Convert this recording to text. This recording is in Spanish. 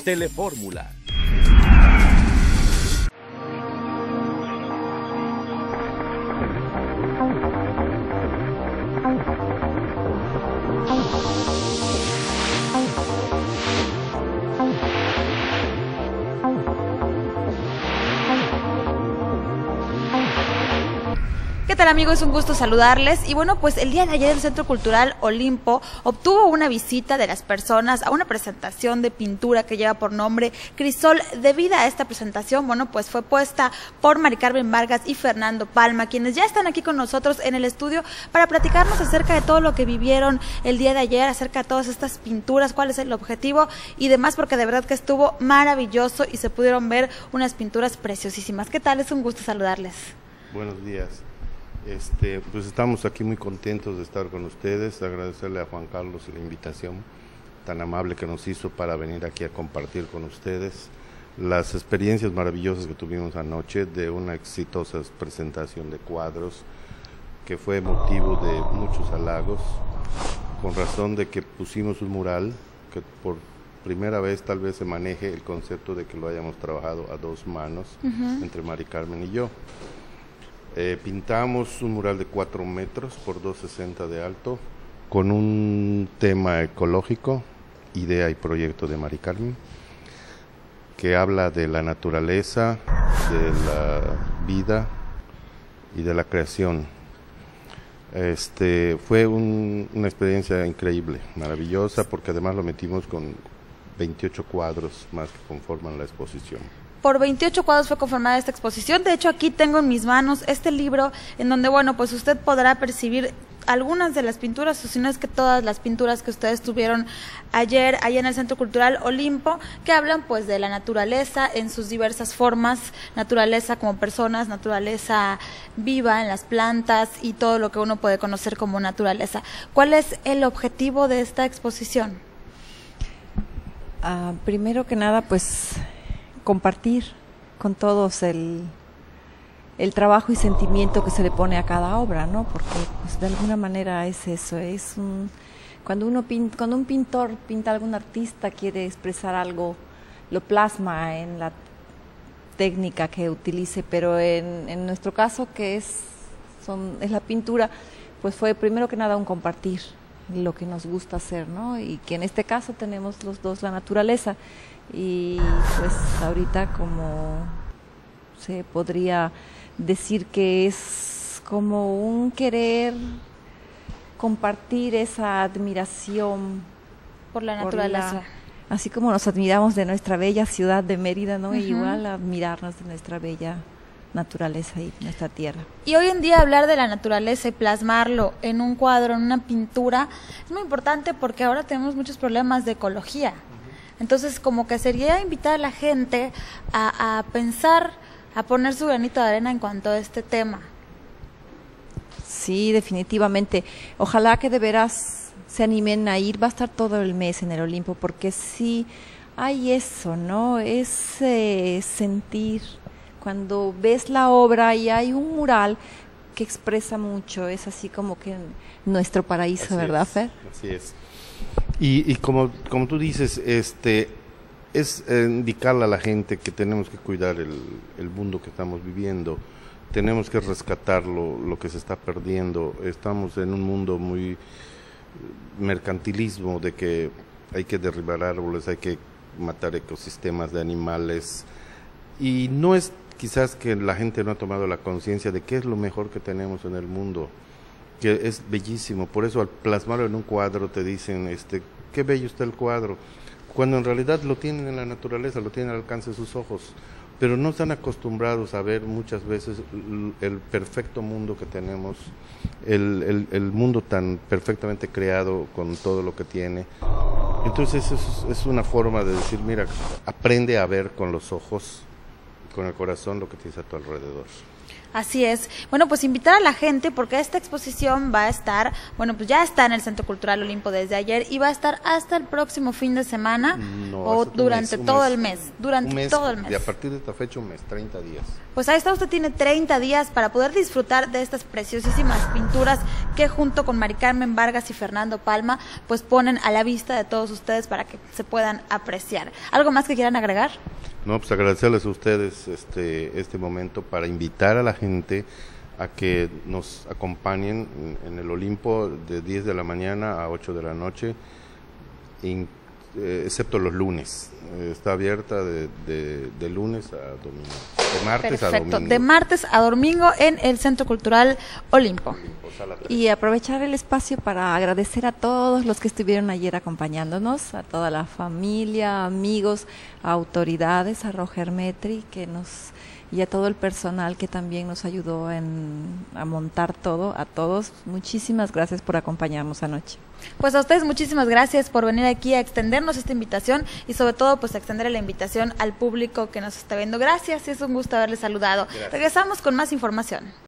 Telefórmula. ¿Qué tal, amigos? Es un gusto saludarles. Y bueno, pues el día de ayer el Centro Cultural Olimpo obtuvo una visita de las personas a una presentación de pintura que lleva por nombre Crisol de Vida. Esta presentación, bueno, pues fue puesta por Mari Carmen Vargas y Fernando Palma, quienes ya están aquí con nosotros en el estudio para platicarnos acerca de todo lo que vivieron el día de ayer, acerca de todas estas pinturas, cuál es el objetivo y demás, porque de verdad que estuvo maravilloso y se pudieron ver unas pinturas preciosísimas. ¿Qué tal? Es un gusto saludarles. Buenos días. Pues estamos aquí muy contentos de estar con ustedes, agradecerle a Juan Carlos la invitación tan amable que nos hizo para venir aquí a compartir con ustedes las experiencias maravillosas que tuvimos anoche de una exitosa presentación de cuadros que fue motivo de muchos halagos, con razón de que pusimos un mural que por primera vez tal vez se maneje el concepto de que lo hayamos trabajado a dos manos entre Mari Carmen y yo. Pintamos un mural de 4 metros por 2,60 de alto con un tema ecológico, idea y proyecto de Mari Carmen, que habla de la naturaleza, de la vida y de la creación. Fue una experiencia increíble, maravillosa, porque además lo metimos con 28 cuadros más que conforman la exposición. Por 28 cuadros fue conformada esta exposición. De hecho, aquí tengo en mis manos este libro en donde, bueno, pues usted podrá percibir algunas de las pinturas, o si no es que todas las pinturas que ustedes tuvieron ayer allá en el Centro Cultural Olimpo, que hablan pues de la naturaleza en sus diversas formas, naturaleza como personas, naturaleza viva en las plantas y todo lo que uno puede conocer como naturaleza. ¿Cuál es el objetivo de esta exposición? Primero que nada, pues compartir con todos el trabajo y sentimiento que se le pone a cada obra, ¿no? Porque pues de alguna manera es eso, cuando un pintor pinta, algún artista quiere expresar algo, lo plasma en la técnica que utilice, pero en nuestro caso, que es la pintura, pues fue primero que nada un compartir lo que nos gusta hacer, ¿no? Y que en este caso tenemos los dos la naturaleza. Y pues ahorita, como se podría decir, que es como un querer compartir esa admiración por la naturaleza, así como nos admiramos de nuestra bella ciudad de Mérida, ¿no? Igual admirarnos de nuestra bella naturaleza y nuestra tierra. Y hoy en día hablar de la naturaleza y plasmarlo en un cuadro, en una pintura, es muy importante porque ahora tenemos muchos problemas de ecología. Entonces, como que sería invitar a la gente a pensar, a poner su granito de arena en cuanto a este tema. Sí, definitivamente. Ojalá que de veras se animen a ir. Va a estar todo el mes en el Olimpo, porque sí hay eso, ¿no? Es sentir, cuando ves la obra y hay un mural que expresa mucho, es así como que nuestro paraíso, así, ¿verdad, Fer? Así es. Y como tú dices, es indicarle a la gente que tenemos que cuidar el mundo que estamos viviendo, tenemos que rescatar lo que se está perdiendo. Estamos en un mundo muy mercantilismo, de que hay que derribar árboles, hay que matar ecosistemas de animales, y no es quizás que la gente no ha tomado la conciencia de qué es lo mejor que tenemos en el mundo, que es bellísimo. Por eso al plasmarlo en un cuadro te dicen, qué bello está el cuadro, cuando en realidad lo tienen en la naturaleza, lo tienen al alcance de sus ojos, pero no están acostumbrados a ver muchas veces el perfecto mundo que tenemos, el mundo tan perfectamente creado con todo lo que tiene. Entonces es una forma de decir, mira, aprende a ver con los ojos, con el corazón, lo que tienes a tu alrededor. Así es. Bueno, pues invitar a la gente porque esta exposición va a estar, bueno, pues ya está en el Centro Cultural Olimpo desde ayer y va a estar hasta el próximo fin de semana o durante todo el mes. Durante todo el mes. Y a partir de esta fecha, un mes, 30 días. Pues ahí está, usted tiene 30 días para poder disfrutar de estas preciosísimas pinturas que junto con Mari Carmen Vargas y Fernando Palma, pues ponen a la vista de todos ustedes para que se puedan apreciar. ¿Algo más que quieran agregar? No, pues agradecerles a ustedes este momento para invitar a la gente a que nos acompañen en el Olimpo de 10 de la mañana a 8 de la noche, excepto los lunes. Está abierta de lunes a domingo, de martes a domingo. De martes a domingo en el Centro Cultural Olimpo. Y aprovechar el espacio para agradecer a todos los que estuvieron ayer acompañándonos, a toda la familia, amigos, autoridades, a Roger Metri y a todo el personal que también nos ayudó a montar todo. A todos, muchísimas gracias por acompañarnos anoche. Pues a ustedes muchísimas gracias por venir aquí a extendernos esta invitación y sobre todo pues a extender la invitación al público que nos está viendo. Gracias, es un gusto haberles saludado. Gracias. Regresamos con más información.